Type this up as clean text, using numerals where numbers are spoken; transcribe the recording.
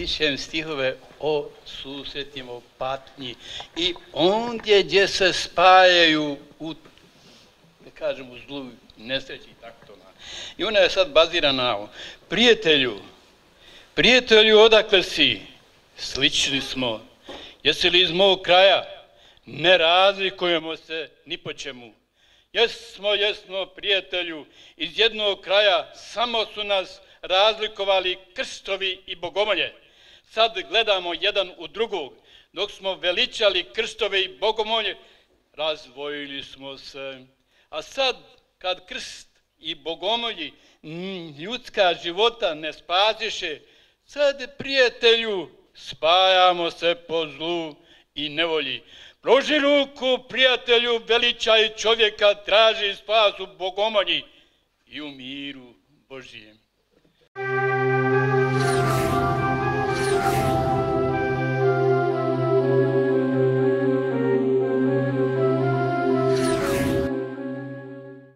pišem stihove o susretima, o patnji i ondje gdje se spajaju u, da kažem, u zlu nesreći i tako to. I ona je sad bazirana na ovo. Prijatelju, odakle si? Slični smo. Jesi li iz mog kraja? Ne razlikujemo se ni po čemu. Jesmo, prijatelju, iz jednog kraja, samo su nas razlikovali krstovi i bogomolje. Sad gledamo jedan u drugog. Dok smo veličali krstove i bogomolje, razvojili smo se. A sad, kad krst i bogomolji ljudska života ne spasiše, sad, prijatelju, spajamo se po zlu i nevolji. Pruži ruku, prijatelju, veličaj čovjeka, traži spas u bogomolji i u miru Božijem.